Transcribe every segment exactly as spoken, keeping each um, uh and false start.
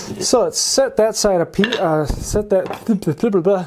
So let's set that side up, uh, set that, blah, blah, blah.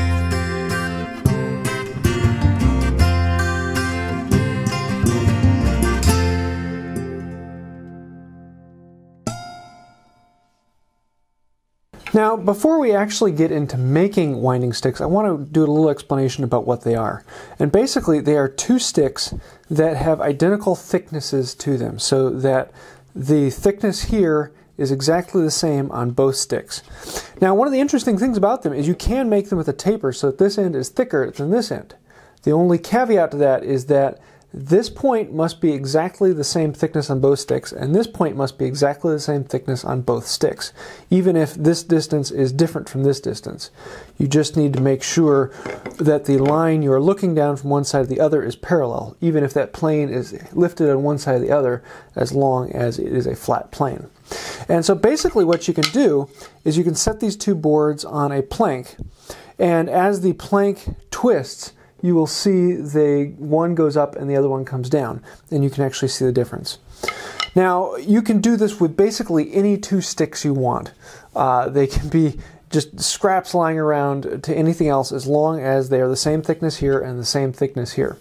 Now, before we actually get into making winding sticks, I want to do a little explanation about what they are. And basically, they are two sticks that have identical thicknesses to them, so that the thickness here is exactly the same on both sticks. Now, one of the interesting things about them is you can make them with a taper so that this end is thicker than this end. The only caveat to that is that this point must be exactly the same thickness on both sticks, and this point must be exactly the same thickness on both sticks, even if this distance is different from this distance. You just need to make sure that the line you are looking down from one side to the other is parallel, even if that plane is lifted on one side or the other, as long as it is a flat plane. And so basically what you can do is you can set these two boards on a plank, and as the plank twists, you will see the one goes up and the other one comes down, and you can actually see the difference. Now, you can do this with basically any two sticks you want. Uh, they can be just scraps lying around to anything else, as long as they are the same thickness here and the same thickness here.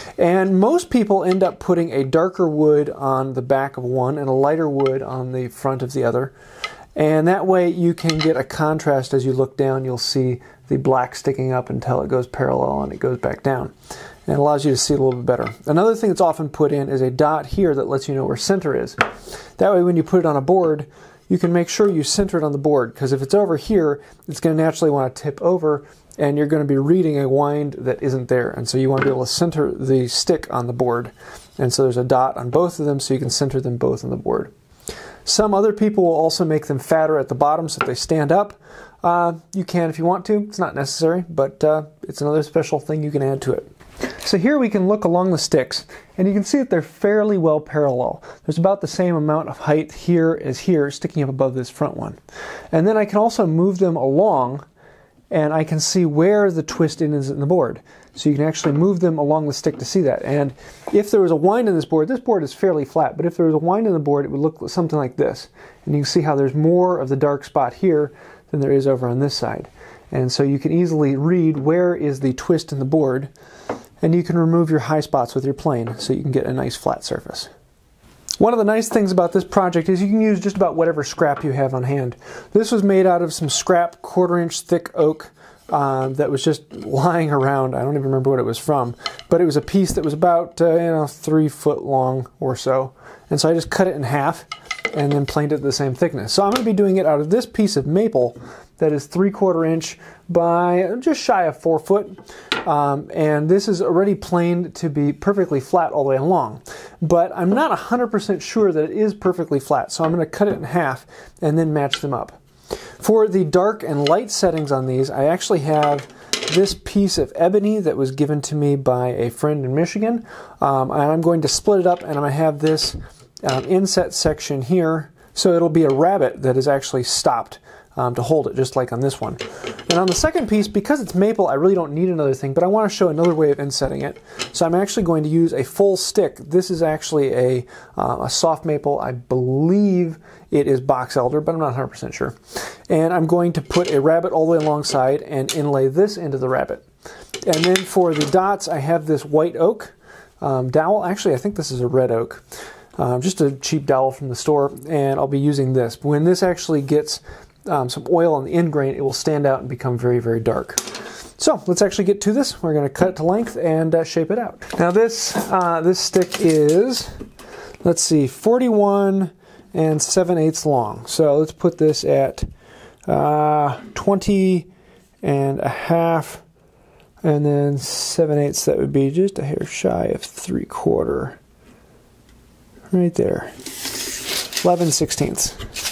And most people end up putting a darker wood on the back of one and a lighter wood on the front of the other. And that way you can get a contrast. As you look down, you'll see the black sticking up until it goes parallel and it goes back down. And it allows you to see a little bit better. Another thing that's often put in is a dot here that lets you know where center is. That way when you put it on a board, you can make sure you center it on the board, because if it's over here, it's going to naturally want to tip over, and you're going to be reading a wind that isn't there. And so you want to be able to center the stick on the board. And so there's a dot on both of them, so you can center them both on the board. Some other people will also make them fatter at the bottom so that they stand up. Uh, you can if you want to. It's not necessary, but uh, it's another special thing you can add to it. So here we can look along the sticks, and you can see that they're fairly well parallel. There's about the same amount of height here as here, sticking up above this front one. And then I can also move them along, and I can see where the twist in is in the board. So you can actually move them along the stick to see that. And if there was a wind in this board, this board is fairly flat, but if there was a wind in the board, it would look something like this. And you can see how there's more of the dark spot here than there is over on this side. And so you can easily read where is the twist in the board, and you can remove your high spots with your plane so you can get a nice flat surface. One of the nice things about this project is you can use just about whatever scrap you have on hand. This was made out of some scrap quarter inch thick oak um, that was just lying around. I don't even remember what it was from, but it was a piece that was about uh, you know, three foot long or so. And so I just cut it in half and then planed it the same thickness. So I'm going to be doing it out of this piece of maple that is three quarter inch by just shy of four foot. Um, and this is already planed to be perfectly flat all the way along. But I'm not one hundred percent sure that it is perfectly flat, so I'm going to cut it in half and then match them up. For the dark and light settings on these, I actually have this piece of ebony that was given to me by a friend in Michigan. Um, and I'm going to split it up, and I'm going to have this um, inset section here, so it'll be a rabbet that is actually stopped um, to hold it, just like on this one. And on the second piece, because it's maple, I really don't need another thing, but I want to show another way of insetting it. So I'm actually going to use a full stick. This is actually a, uh, a soft maple. I believe it is Boxelder, but I'm not one hundred percent sure. And I'm going to put a rabbet all the way alongside and inlay this into the rabbet. And then for the dots, I have this white oak um, dowel. Actually, I think this is a red oak. Um, just a cheap dowel from the store, and I'll be using this. But when this actually gets um, some oil on the end grain, it will stand out and become very, very dark. So let's actually get to this. We're going to cut it to length and uh, shape it out. Now this uh, this stick is, let's see, forty-one and seven eighths long. So let's put this at uh, twenty and a half, and then seven eighths. That would be just a hair shy of three quarter. Right there, eleven sixteenths.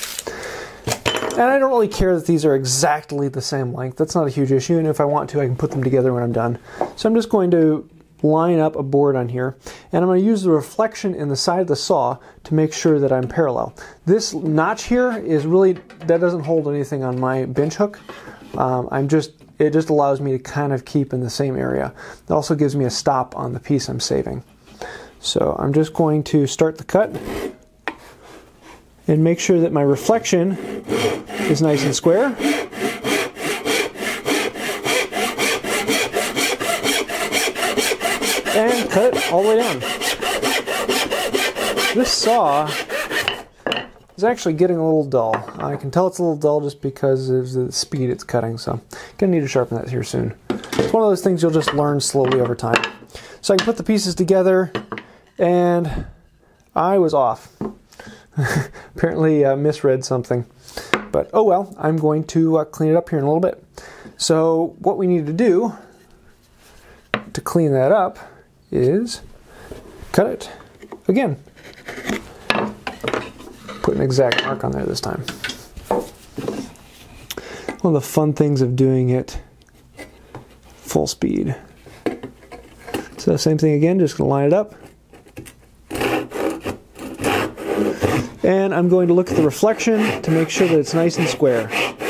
And I don't really care that these are exactly the same length. That's not a huge issue, and if I want to, I can put them together when I'm done. So I'm just going to line up a board on here, and I'm going to use the reflection in the side of the saw to make sure that I'm parallel. This notch here is really, that doesn't hold anything on my bench hook. Um, I'm just, it just allows me to kind of keep in the same area. It also gives me a stop on the piece I'm saving. So I'm just going to start the cut, and make sure that my reflection is nice and square. And cut it all the way down. This saw is actually getting a little dull. I can tell it's a little dull just because of the speed it's cutting, so gonna need to sharpen that here soon. It's one of those things you'll just learn slowly over time. So I can put the pieces together, and I was off. Apparently uh, misread something. But oh well, I'm going to uh, clean it up here in a little bit. So what we need to do to clean that up is cut it again. Put an exact mark on there this time. One of the fun things of doing it full speed. So same thing again, just gonna line it up. And I'm going to look at the reflection to make sure that it's nice and square.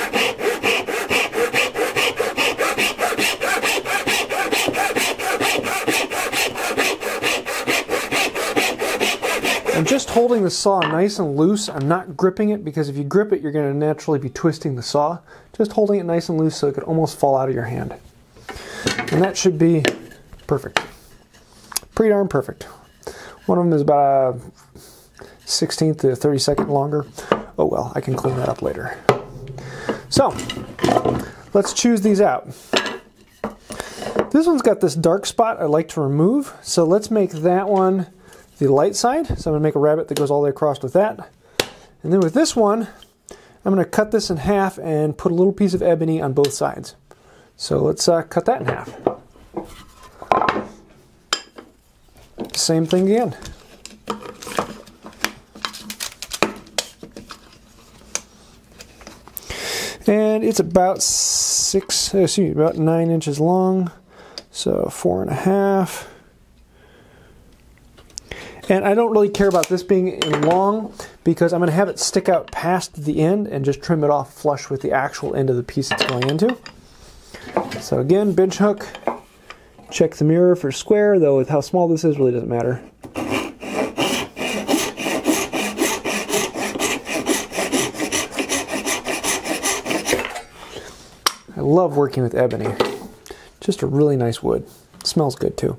I'm just holding the saw nice and loose. I'm not gripping it, because if you grip it, you're going to naturally be twisting the saw. Just holding it nice and loose so it could almost fall out of your hand. And that should be perfect. Pretty darn perfect. One of them is about a sixteenth to thirty-second longer. Oh well, I can clean that up later. So, let's choose these out. This one's got this dark spot I'd like to remove, so let's make that one the light side. So I'm going to make a rabbit that goes all the way across with that. And then with this one, I'm going to cut this in half and put a little piece of ebony on both sides. So let's uh, cut that in half. Same thing again. And it's about six, excuse me, about nine inches long. So four and a half. And I don't really care about this being long, because I'm going to have it stick out past the end and just trim it off flush with the actual end of the piece it's going into. So again, bench hook, check the mirror for square, though with how small this is, really doesn't matter. I love working with ebony. Just a really nice wood. It smells good too.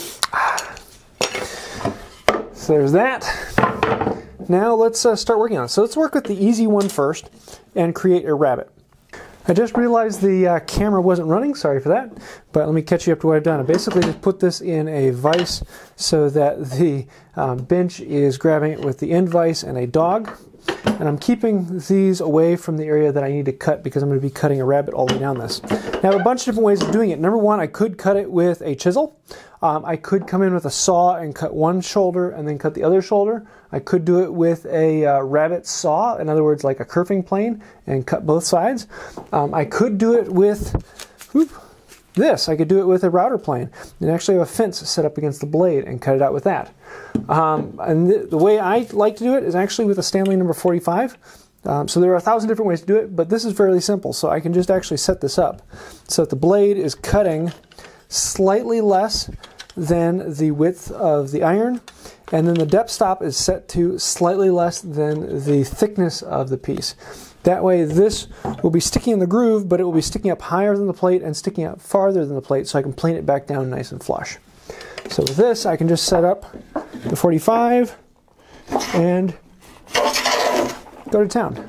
So there's that. Now let's uh, start working on it. So let's work with the easy one first and create a rabbit. I just realized the uh, camera wasn't running, sorry for that, but let me catch you up to what I've done. I basically just put this in a vise so that the um, bench is grabbing it with the end vise and a dog. And I'm keeping these away from the area that I need to cut, because I'm going to be cutting a rabbit all the way down this. Now I have a bunch of different ways of doing it. Number one, I could cut it with a chisel. Um, I could come in with a saw and cut one shoulder and then cut the other shoulder. I could do it with a uh, rabbit saw, in other words like a kerfing plane, and cut both sides. Um, I could do it with whoop, this. I could do it with a router plane and actually have a fence set up against the blade and cut it out with that. Um, and th the way I like to do it is actually with a Stanley number forty-five. Um, so there are a thousand different ways to do it, but this is fairly simple. So I can just actually set this up so that the blade is cutting slightly less than the width of the iron, and then the depth stop is set to slightly less than the thickness of the piece. That way this will be sticking in the groove, but it will be sticking up higher than the plate and sticking up farther than the plate, so I can plane it back down nice and flush. So with this, I can just set up the forty-five and go to town.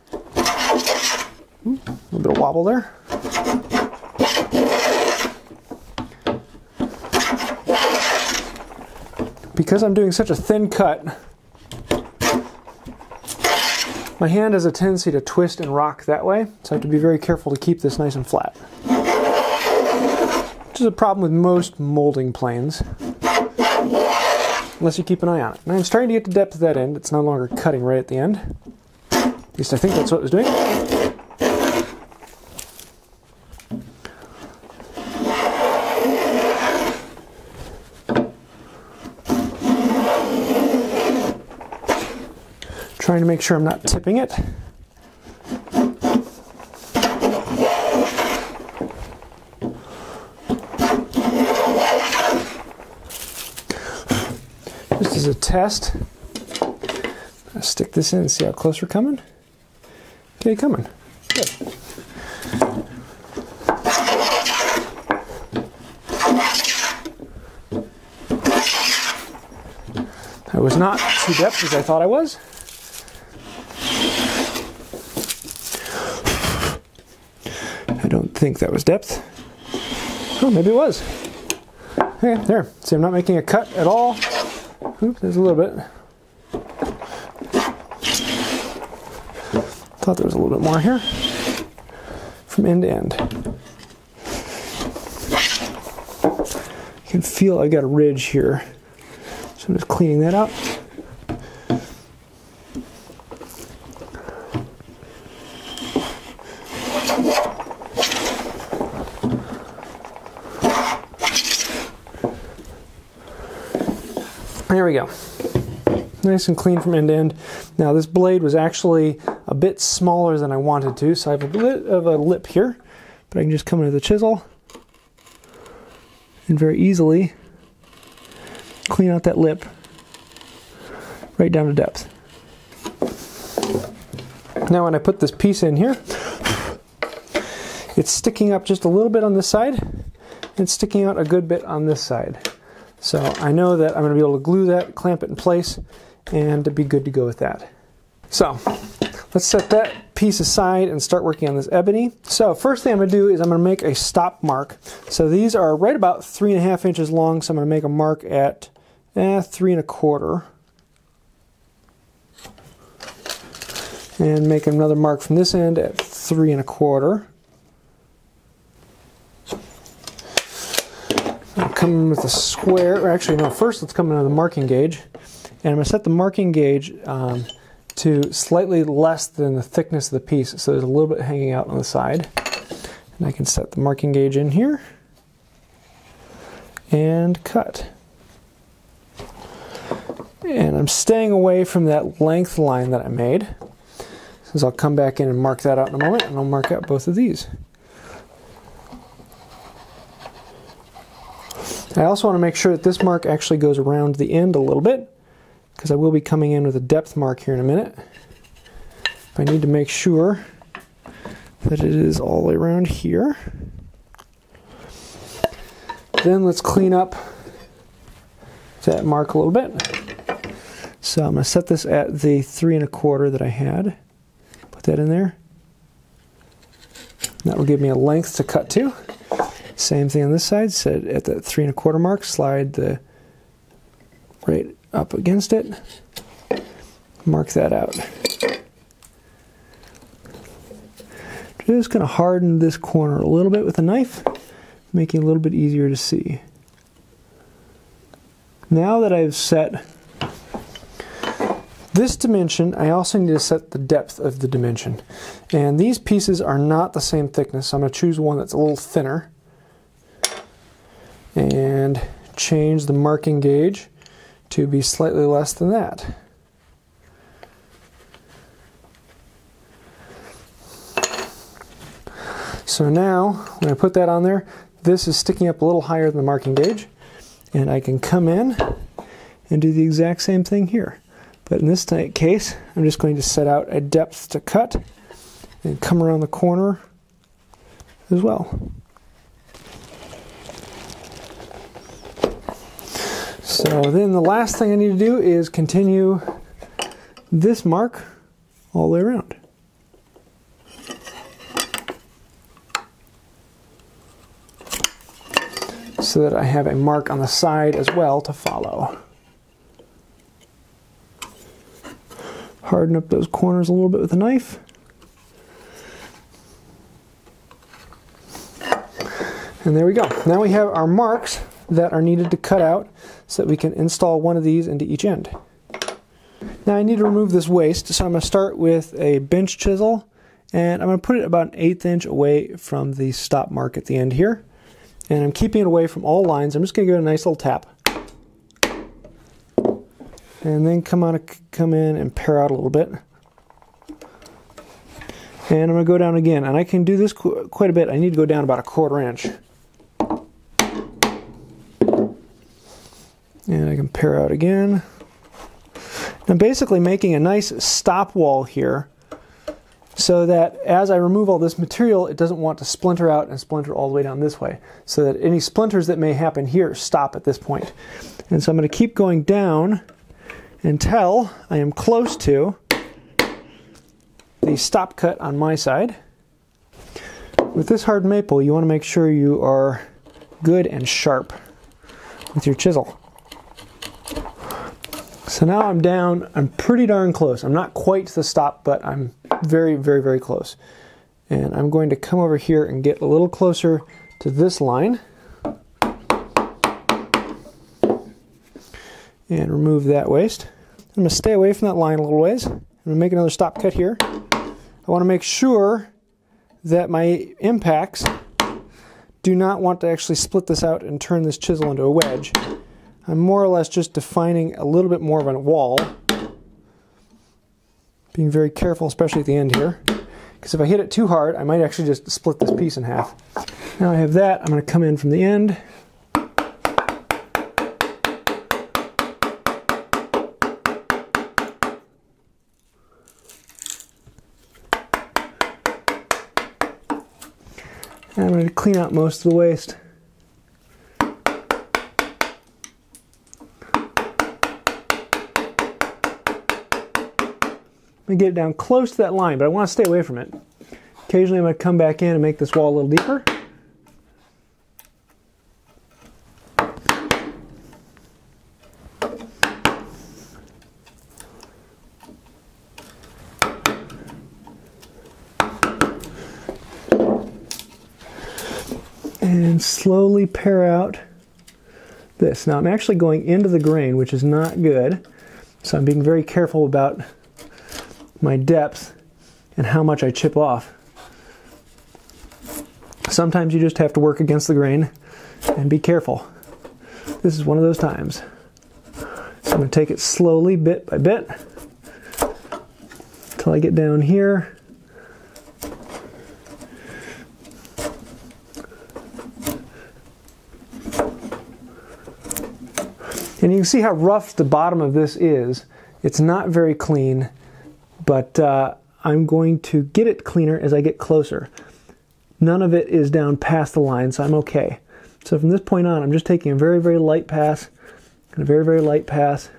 Ooh, a little bit of wobble there. Because I'm doing such a thin cut, my hand has a tendency to twist and rock that way, so I have to be very careful to keep this nice and flat. Which is a problem with most molding planes, unless you keep an eye on it. And I'm starting to get to depth at that end. It's no longer cutting right at the end. At least I think that's what it was doing. Trying to make sure I'm not tipping it. Just as a test, I'll stick this in and see how close we're coming. Okay, coming. Good. I was not too depth as I thought I was. I don't think that was depth. Oh, maybe it was. Okay, there. See, I'm not making a cut at all. Oops, there's a little bit. Thought there was a little bit more here. From end to end. You can feel I've got a ridge here. So I'm just cleaning that out. There we go. Nice and clean from end to end. Now this blade was actually a bit smaller than I wanted to, so I have a bit of a lip here, but I can just come into the chisel and very easily clean out that lip right down to depth. Now when I put this piece in here, it's sticking up just a little bit on this side, and it's sticking out a good bit on this side. So I know that I'm going to be able to glue that, clamp it in place, and to be good to go with that. So let's set that piece aside and start working on this ebony. So first thing I'm going to do is I'm going to make a stop mark. So these are right about three and a half inches long, so I'm going to make a mark at eh, three and a quarter. And make another mark from this end at three and a quarter. I'll come in with a square, or actually no, first let's come in with a marking gauge. And I'm going to set the marking gauge um, to slightly less than the thickness of the piece, so there's a little bit hanging out on the side. And I can set the marking gauge in here and cut. And I'm staying away from that length line that I made, since I'll come back in and mark that out in a moment, and I'll mark out both of these. I also want to make sure that this mark actually goes around the end a little bit, because I will be coming in with a depth mark here in a minute. I need to make sure that it is all the way around here. Then let's clean up that mark a little bit. So I'm going to set this at the three and a quarter that I had. Put that in there. That will give me a length to cut to. Same thing on this side, set at the three and a quarter mark, slide the right up against it, mark that out. Just going to harden this corner a little bit with a knife, making it a little bit easier to see. Now that I've set this dimension, I also need to set the depth of the dimension. And these pieces are not the same thickness, so I'm going to choose one that's a little thinner and change the marking gauge to be slightly less than that. So now, when I put that on there, this is sticking up a little higher than the marking gauge, and I can come in and do the exact same thing here. But in this case, I'm just going to set out a depth to cut and come around the corner as well. So then the last thing I need to do is continue this mark all the way around. So that I have a mark on the side as well to follow. Harden up those corners a little bit with a knife. And there we go. Now we have our marks that are needed to cut out so that we can install one of these into each end. Now I need to remove this waste, so I'm going to start with a bench chisel, and I'm going to put it about an eighth inch away from the stop mark at the end here. And I'm keeping it away from all lines. I'm just going to give it a nice little tap. And then come on, come in and pare out a little bit. And I'm going to go down again. And I can do this qu quite a bit. I need to go down about a quarter inch. And I can pare out again. I'm basically making a nice stop wall here so that as I remove all this material, it doesn't want to splinter out and splinter all the way down this way, so that any splinters that may happen here stop at this point. And so I'm going to keep going down until I am close to the stop cut on my side. With this hard maple, you want to make sure you are good and sharp with your chisel. So now I'm down, I'm pretty darn close. I'm not quite to the stop, but I'm very, very, very close. And I'm going to come over here and get a little closer to this line. And remove that waste. I'm going to stay away from that line a little ways. I'm going to make another stop cut here. I want to make sure that my impacts do not want to actually split this out and turn this chisel into a wedge. I'm more or less just defining a little bit more of a wall. Being very careful, especially at the end here, because if I hit it too hard, I might actually just split this piece in half. Now I have that, I'm going to come in from the end. And I'm going to clean out most of the waste. I'm going to get it down close to that line, but I want to stay away from it. Occasionally I'm going to come back in and make this wall a little deeper. And slowly pare out this. Now I'm actually going into the grain, which is not good, so I'm being very careful about my depth and how much I chip off. Sometimes you just have to work against the grain and be careful. This is one of those times. So I'm going to take it slowly, bit by bit, until I get down here. And you can see how rough the bottom of this is. It's not very clean, but uh, I'm going to get it cleaner as I get closer. None of it is down past the line, so I'm okay. So from this point on, I'm just taking a very, very light pass, and a very, very light pass,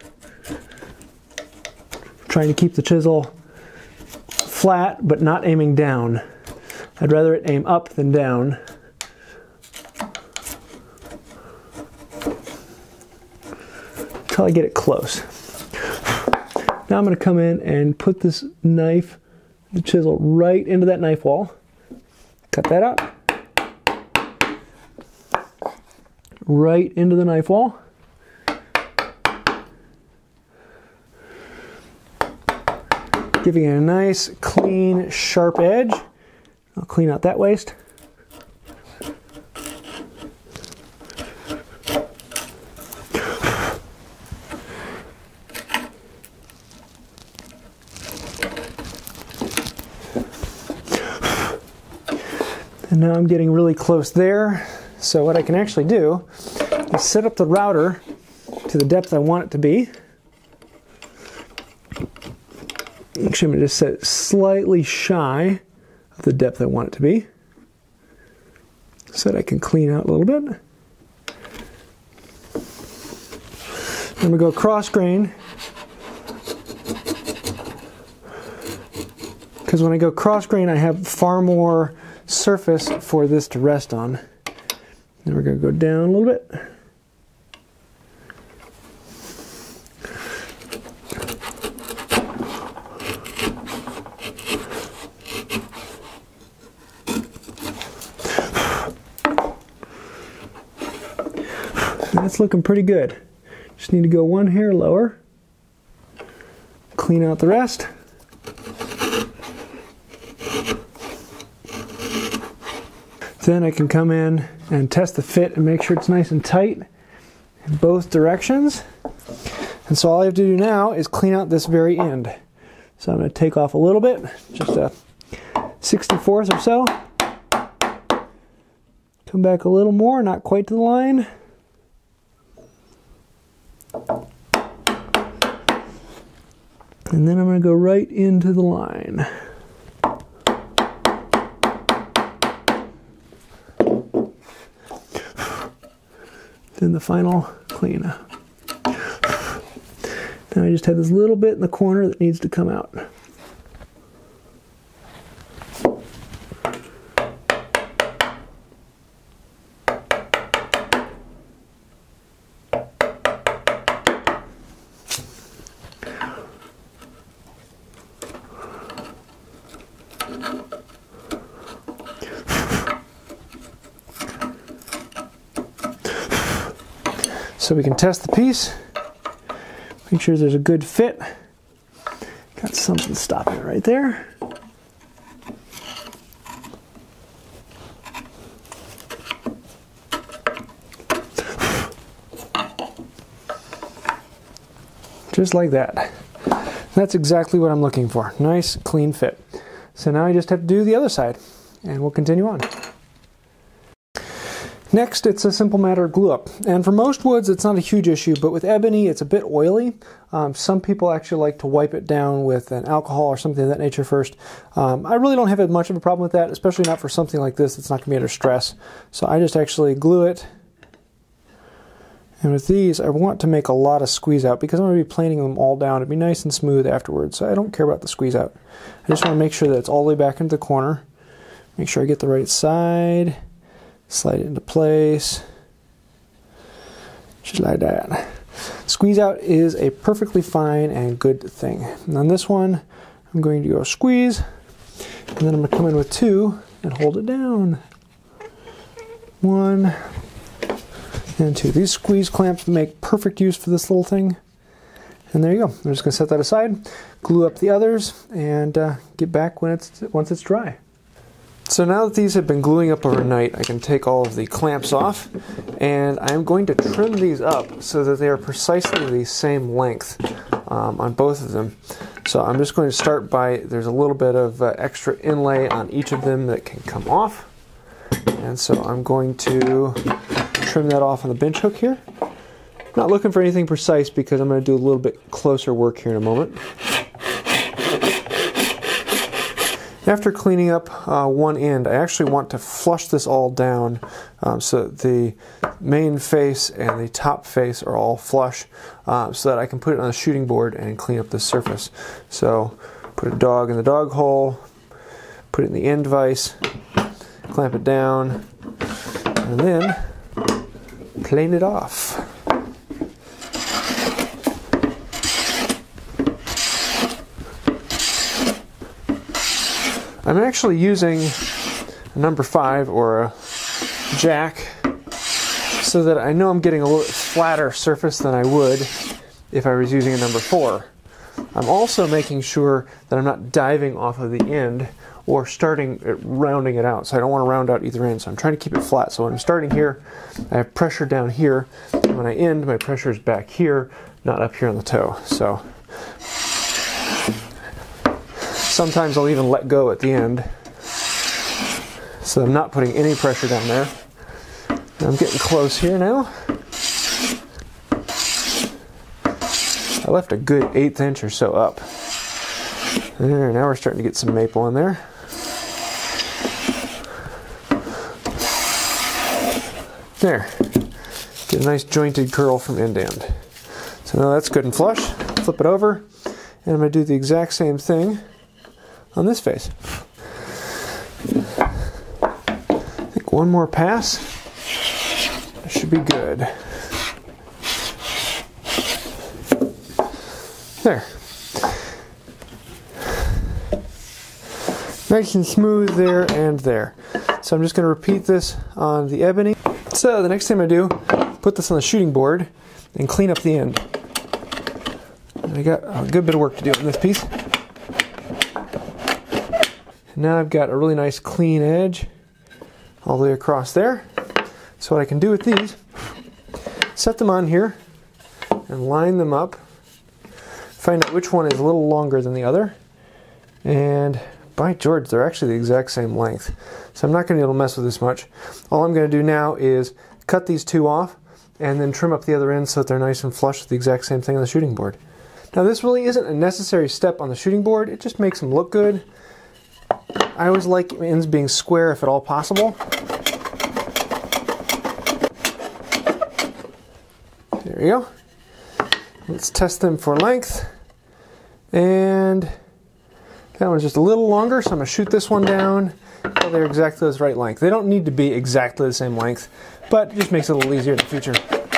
trying to keep the chisel flat, but not aiming down. I'd rather it aim up than down. Until I get it close. Now I'm going to come in and put this knife, the chisel, right into that knife wall. Cut that out. Right into the knife wall. Giving it a nice, clean, sharp edge. I'll clean out that waste. And now I'm getting really close there. So what I can actually do is set up the router to the depth I want it to be. Actually, I'm going to just set it slightly shy of the depth I want it to be, so that I can clean out a little bit. I'm going to go cross grain, because when I go cross grain I have far more surface for this to rest on. Then we're going to go down a little bit. That's looking pretty good. Just need to go one hair lower. Clean out the rest. Then I can come in and test the fit and make sure it's nice and tight in both directions. And so all I have to do now is clean out this very end. So I'm going to take off a little bit, just a sixty-fourth or so. Come back a little more, not quite to the line. And then I'm going to go right into the line. Then the final clean. Now I just have this little bit in the corner that needs to come out. So we can test the piece, make sure there's a good fit. Got something stopping it right there. Just like that. That's exactly what I'm looking for. Nice, clean fit. So now I just have to do the other side, and we'll continue on. Next, it's a simple matter of glue up. And for most woods, it's not a huge issue, but with ebony, it's a bit oily. Um, some people actually like to wipe it down with an alcohol or something of that nature first. Um, I really don't have much of a problem with that, especially not for something like this. It's not going to be under stress. So I just actually glue it. And with these, I want to make a lot of squeeze out because I'm going to be planing them all down. It'd be nice and smooth afterwards, so I don't care about the squeeze out. I just want to make sure that it's all the way back into the corner. Make sure I get the right side. Slide it into place, just like that. Squeeze out is a perfectly fine and good thing. And on this one, I'm going to go squeeze, and then I'm going to come in with two and hold it down. One and two. These squeeze clamps make perfect use for this little thing. And there you go. I'm just going to set that aside, glue up the others, and uh, get back when it's once it's dry. So now that these have been gluing up overnight, I can take all of the clamps off, and I'm going to trim these up so that they are precisely the same length um, on both of them. So I'm just going to start by, there's a little bit of uh, extra inlay on each of them that can come off. And so I'm going to trim that off on the bench hook here. Not looking for anything precise because I'm going to do a little bit closer work here in a moment. After cleaning up uh, one end, I actually want to flush this all down um, so that the main face and the top face are all flush uh, so that I can put it on the shooting board and clean up this surface. So put a dog in the dog hole, put it in the end vise, clamp it down, and then plane it off. I'm actually using a number five or a jack so that I know I'm getting a little bit flatter surface than I would if I was using a number four. I'm also making sure that I'm not diving off of the end or starting it, rounding it out. So I don't want to round out either end. So I'm trying to keep it flat. So when I'm starting here, I have pressure down here. And when I end, my pressure is back here, not up here on the toe. So sometimes I'll even let go at the end, so I'm not putting any pressure down there. I'm getting close here now. I left a good eighth inch or so up. There, now we're starting to get some maple in there. There. Get a nice jointed curl from end to end. So now that's good and flush. Flip it over, and I'm going to do the exact same thing on this face. I think one more pass. That should be good. There. Nice and smooth there and there. So I'm just going to repeat this on the ebony. So the next thing I do, put this on the shooting board and clean up the end. And I got a good bit of work to do on this piece. Now I've got a really nice clean edge all the way across there. So what I can do with these, set them on here and line them up. Find out which one is a little longer than the other. And by George, they're actually the exact same length. So I'm not going to be able to mess with this much. All I'm going to do now is cut these two off and then trim up the other end so that they're nice and flush with the exact same thing on the shooting board. Now this really isn't a necessary step on the shooting board, it just makes them look good. I always like ends being square if at all possible. There you go. Let's test them for length. And that one's just a little longer, so I'm going to shoot this one down until they're exactly the right length. They don't need to be exactly the same length, but it just makes it a little easier in the future.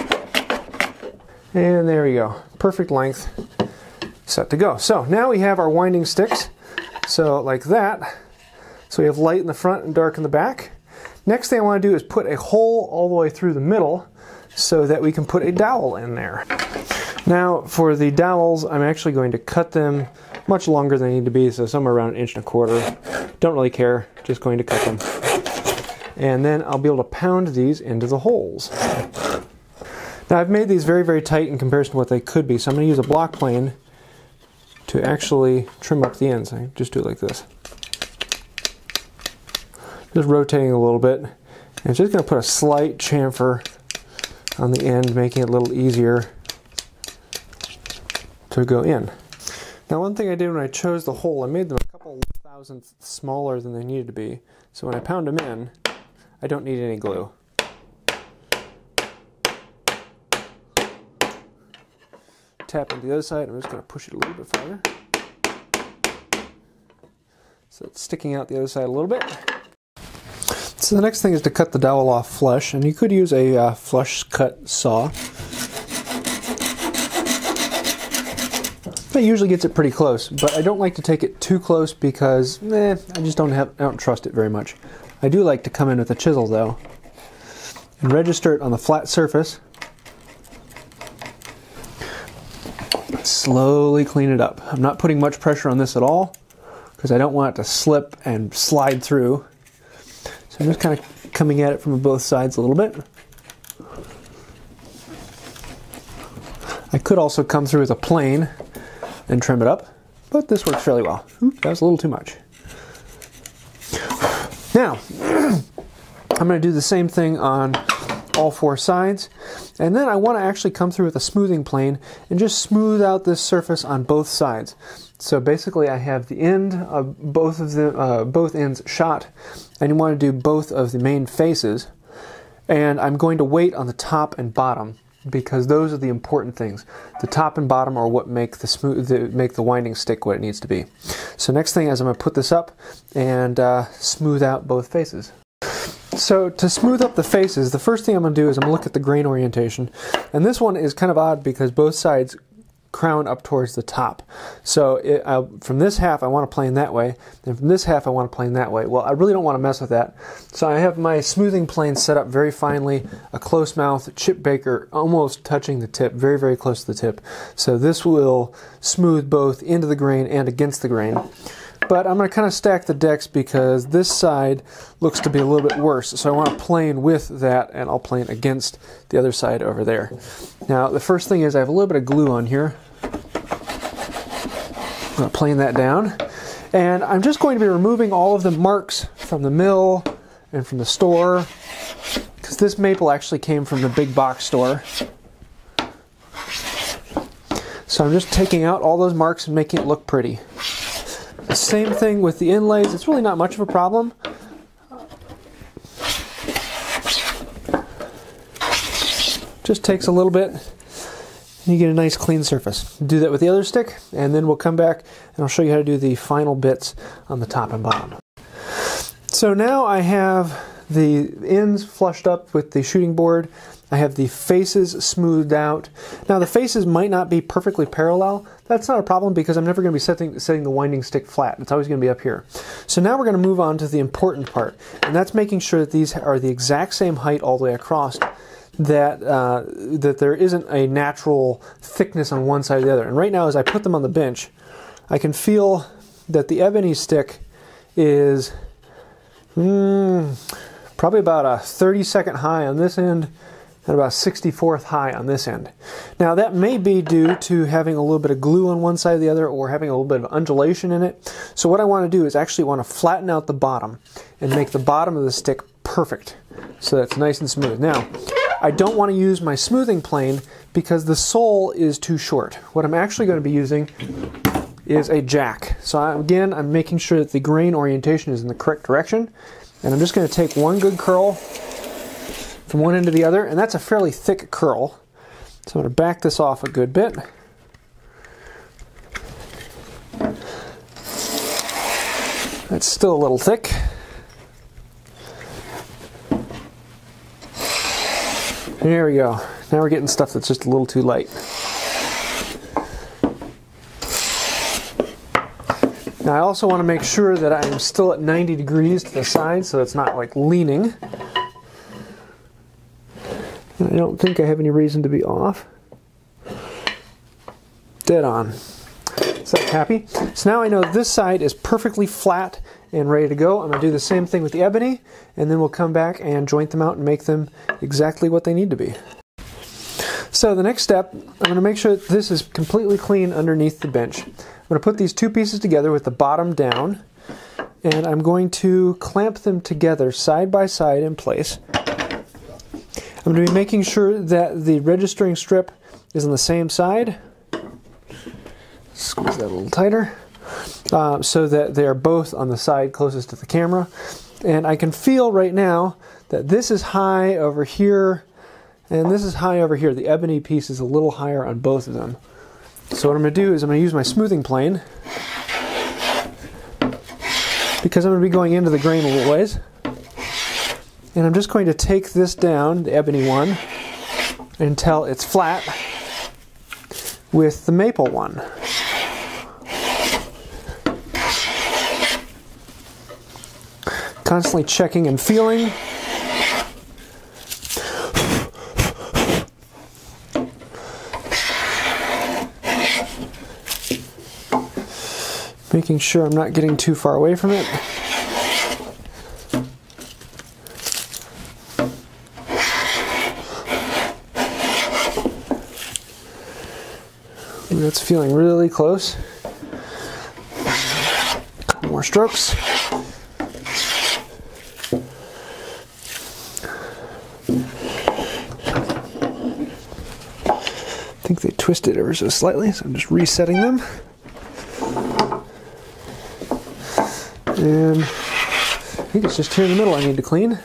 And there we go. Perfect length. Set to go. So now we have our winding sticks. So like that. So we have light in the front and dark in the back. Next thing I want to do is put a hole all the way through the middle so that we can put a dowel in there. Now for the dowels, I'm actually going to cut them much longer than they need to be, so somewhere around an inch and a quarter. Don't really care, just going to cut them. And then I'll be able to pound these into the holes. Now I've made these very, very tight in comparison to what they could be, so I'm going to use a block plane to actually trim up the ends. I just do it like this. Just rotating a little bit. And it's just going to put a slight chamfer on the end, making it a little easier to go in. Now one thing I did when I chose the hole, I made them a couple thousandths smaller than they needed to be. So when I pound them in, I don't need any glue. Tap into the other side, I'm just going to push it a little bit farther. So it's sticking out the other side a little bit. So the next thing is to cut the dowel off flush, and you could use a uh, flush cut saw. That usually gets it pretty close, but I don't like to take it too close because eh, I just don't have I don't trust it very much. I do like to come in with a chisel though and register it on the flat surface. Slowly clean it up. I'm not putting much pressure on this at all because I don't want it to slip and slide through. So I'm just kind of coming at it from both sides a little bit. I could also come through with a plane and trim it up, but this works fairly well. Ooh, that was a little too much. Now, I'm going to do the same thing on all four sides, and then I want to actually come through with a smoothing plane and just smooth out this surface on both sides. So basically I have the end of both of the uh, both ends shot, and you want to do both of the main faces, and I'm going to wait on the top and bottom because those are the important things. The top and bottom are what make the smooth the, make the winding stick what it needs to be. So next thing is I'm going to put this up and uh, smooth out both faces. So to smooth up the faces, the first thing I'm going to do is I'm going to look at the grain orientation, and this one is kind of odd because both sides crown up towards the top. So it, I, from this half I want to plane that way, and from this half I want to plane that way. Well, I really don't want to mess with that. So I have my smoothing plane set up very finely, a close mouth chip baker almost touching the tip, very, very close to the tip. So this will smooth both into the grain and against the grain. But I'm going to kind of stack the decks because this side looks to be a little bit worse. So I want to plane with that, and I'll plane against the other side over there. Now, the first thing is I have a little bit of glue on here. I'm going to plane that down. And I'm just going to be removing all of the marks from the mill and from the store, because this maple actually came from the big box store. So I'm just taking out all those marks and making it look pretty. The same thing with the inlays. It's really not much of a problem. Just takes a little bit and you get a nice clean surface. Do that with the other stick, and then we'll come back and I'll show you how to do the final bits on the top and bottom. So now I have the ends flushed up with the shooting board. I have the faces smoothed out. Now the faces might not be perfectly parallel. That's not a problem because I'm never going to be setting, setting the winding stick flat. It's always going to be up here. So now we're going to move on to the important part, and that's making sure that these are the exact same height all the way across, that, uh, that there isn't a natural thickness on one side or the other. And right now as I put them on the bench, I can feel that the ebony stick is mm, probably about a thirty second high on this end, and about sixty-fourth high on this end. Now that may be due to having a little bit of glue on one side or the other, or having a little bit of undulation in it. So what I want to do is actually want to flatten out the bottom and make the bottom of the stick perfect, so that it's nice and smooth. Now, I don't want to use my smoothing plane because the sole is too short. What I'm actually going to be using is a jack. So I, again, I'm making sure that the grain orientation is in the correct direction. And I'm just going to take one good curl from one end to the other, and that's a fairly thick curl. So I'm going to back this off a good bit. That's still a little thick. There we go. Now we're getting stuff that's just a little too light. Now I also want to make sure that I'm still at ninety degrees to the side so it's not like leaning. I don't think I have any reason to be off. Dead on. So happy. So now I know this side is perfectly flat and ready to go. I'm going to do the same thing with the ebony, and then we'll come back and joint them out and make them exactly what they need to be. So the next step, I'm going to make sure that this is completely clean underneath the bench. I'm going to put these two pieces together with the bottom down, and I'm going to clamp them together side by side in place. I'm going to be making sure that the registering strip is on the same side. Squeeze that a little tighter, uh, so that they are both on the side closest to the camera. And I can feel right now that this is high over here, and this is high over here. The ebony piece is a little higher on both of them. So what I'm going to do is I'm going to use my smoothing plane, because I'm going to be going into the grain a little ways. And I'm just going to take this down, the ebony one, until it's flat with the maple one. Constantly checking and feeling. Making sure I'm not getting too far away from it. Ooh, that's feeling really close. A couple more strokes. I think they twisted ever so slightly, so I'm just resetting them. And I think it's just here in the middle I need to clean.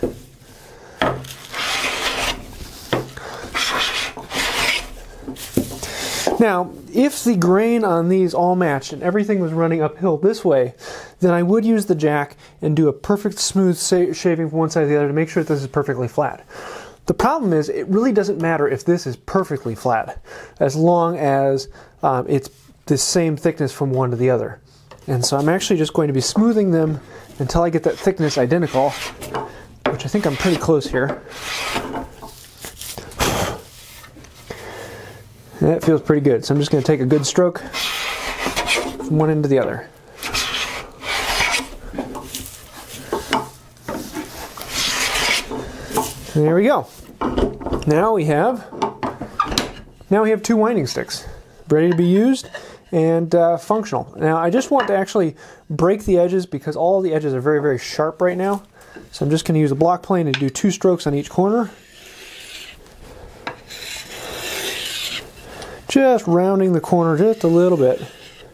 Now, if the grain on these all matched and everything was running uphill this way, then I would use the jack and do a perfect smooth shaving from one side to the other to make sure that this is perfectly flat. The problem is, it really doesn't matter if this is perfectly flat, as long as um, it's the same thickness from one to the other. And so I'm actually just going to be smoothing them until I get that thickness identical, which I think I'm pretty close here. And that feels pretty good. So I'm just going to take a good stroke from one end to the other. There we go. Now we have now we have two winding sticks ready to be used and uh, functional. Now I just want to actually break the edges because all the edges are very very sharp right now. So I'm just going to use a block plane and do two strokes on each corner. Just rounding the corner just a little bit.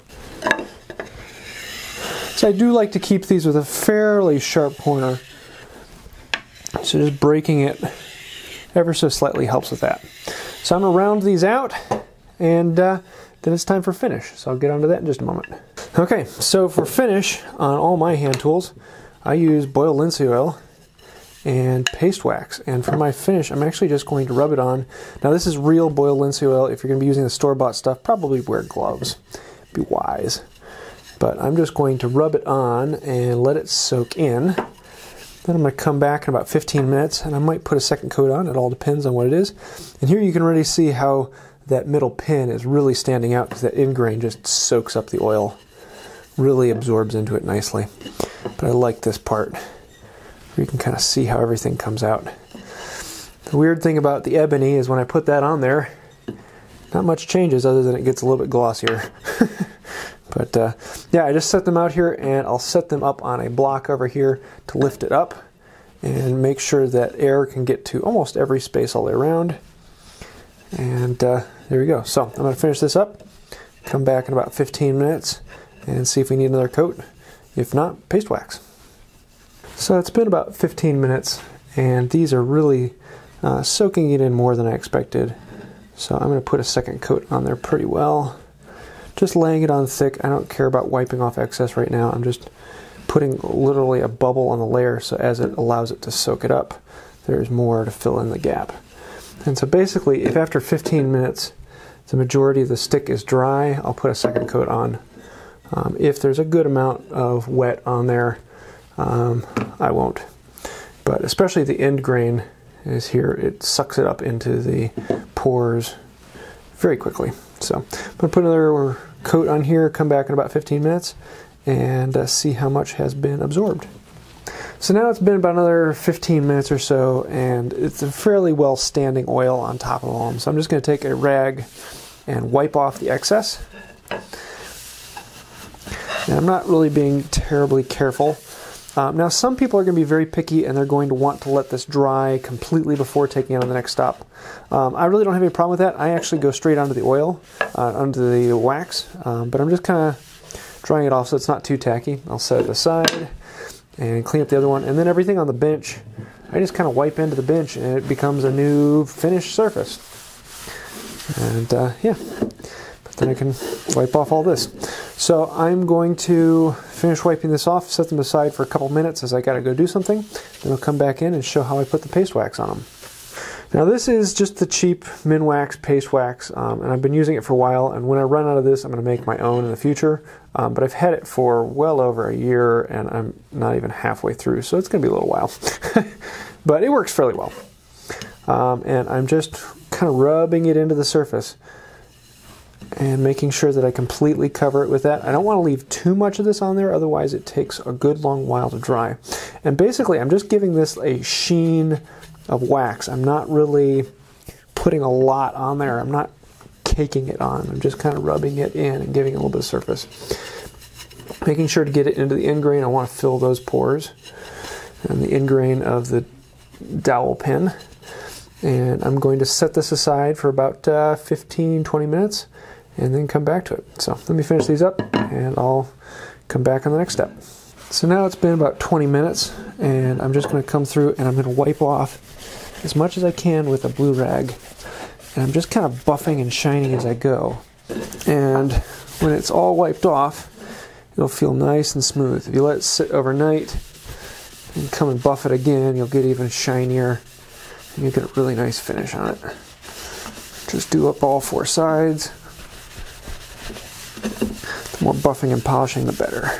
So I do like to keep these with a fairly sharp corner. So just breaking it ever so slightly helps with that. So I'm going to round these out, and uh, then it's time for finish. So I'll get onto that in just a moment. Okay, so for finish on all my hand tools, I use boiled linseed oil and paste wax. And for my finish, I'm actually just going to rub it on. Now this is real boiled linseed oil. If you're going to be using the store-bought stuff, probably wear gloves. Be wise. But I'm just going to rub it on and let it soak in. Then I'm going to come back in about fifteen minutes, and I might put a second coat on. It all depends on what it is. And here you can already see how that middle pin is really standing out because that end grain just soaks up the oil. Really absorbs into it nicely. But I like this part where you can kind of see how everything comes out. The weird thing about the ebony is when I put that on there, not much changes other than it gets a little bit glossier. But uh, yeah, I just set them out here, and I'll set them up on a block over here to lift it up. and make sure that air can get to almost every space all the way around. And uh, there we go. So I'm going to finish this up, come back in about fifteen minutes, and see if we need another coat. If not, paste wax. So it's been about fifteen minutes, and these are really uh, soaking it in more than I expected. So I'm going to put a second coat on there pretty well. Just laying it on thick. I don't care about wiping off excess right now. I'm just putting literally a bubble on the layer, so as it allows it to soak it up, there's more to fill in the gap. And so basically, if after fifteen minutes the majority of the stick is dry, I'll put a second coat on. Um, if there's a good amount of wet on there, um, I won't. But especially the end grain is here, it sucks it up into the pores very quickly. So I'm going to put another coat on here, come back in about fifteen minutes, and uh, see how much has been absorbed. So now it's been about another fifteen minutes or so, and it's a fairly well standing oil on top of them. So I'm just going to take a rag and wipe off the excess. And I'm not really being terribly careful. Um, now some people are going to be very picky, and they're going to want to let this dry completely before taking it on the next stop. Um, I really don't have any problem with that. I actually go straight onto the oil, uh, onto the wax, um, but I'm just kind of drying it off so it's not too tacky. I'll set it aside and clean up the other one, and then everything on the bench, I just kind of wipe into the bench, and it becomes a new finished surface. And uh, yeah, but then I can wipe off all this. So I'm going to finish wiping this off, set them aside for a couple minutes as I gotta go do something, then I'll come back in and show how I put the paste wax on them. Now this is just the cheap Minwax paste wax, um, and I've been using it for a while, and when I run out of this I'm going to make my own in the future, um, but I've had it for well over a year and I'm not even halfway through, so it's going to be a little while. But it works fairly well. Um, and I'm just kind of rubbing it into the surface and making sure that I completely cover it with that. I don't want to leave too much of this on there, otherwise it takes a good long while to dry. And basically I'm just giving this a sheen of wax. I'm not really putting a lot on there. I'm not caking it on. I'm just kind of rubbing it in and giving it a little bit of surface. Making sure to get it into the end grain. I want to fill those pores and the end grain of the dowel pin. And I'm going to set this aside for about uh, fifteen, twenty minutes and then come back to it. So let me finish these up and I'll come back on the next step. So now it's been about twenty minutes, and I'm just going to come through and I'm going to wipe off as much as I can with a blue rag. And I'm just kind of buffing and shining as I go. And when it's all wiped off, it'll feel nice and smooth. If you let it sit overnight and come and buff it again, you'll get even shinier and you'll get a really nice finish on it. Just do up all four sides. The more buffing and polishing, the better.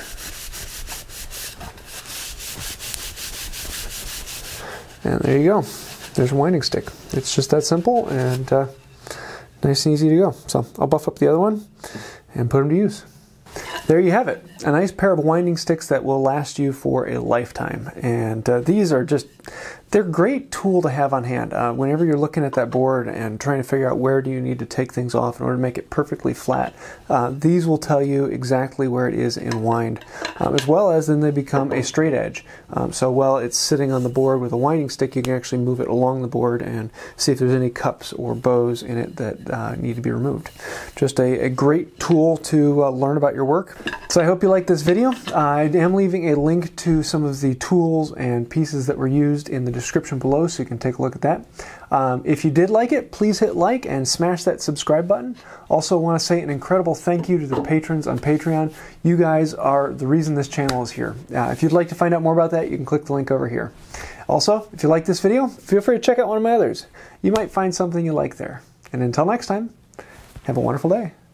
And there you go. There's a winding stick. It's just that simple and uh, nice and easy to go. So I'll buff up the other one and put them to use. There you have it. A nice pair of winding sticks that will last you for a lifetime. And uh, these are just, they're a great tool to have on hand. Uh, whenever you're looking at that board and trying to figure out where do you need to take things off in order to make it perfectly flat, uh, these will tell you exactly where it is in wind, um, as well as then they become a straight edge. Um, so while it's sitting on the board with a winding stick, you can actually move it along the board and see if there's any cups or bows in it that uh, need to be removed. Just a, a great tool to uh, learn about your work. So I hope you liked this video. I am leaving a link to some of the tools and pieces that were used in the description below, so you can take a look at that. Um, if you did like it, please hit like and smash that subscribe button. Also want to say an incredible thank you to the patrons on Patreon. You guys are the reason this channel is here. Uh, if you'd like to find out more about that, you can click the link over here. Also, if you like this video, feel free to check out one of my others. You might find something you like there. And until next time, have a wonderful day.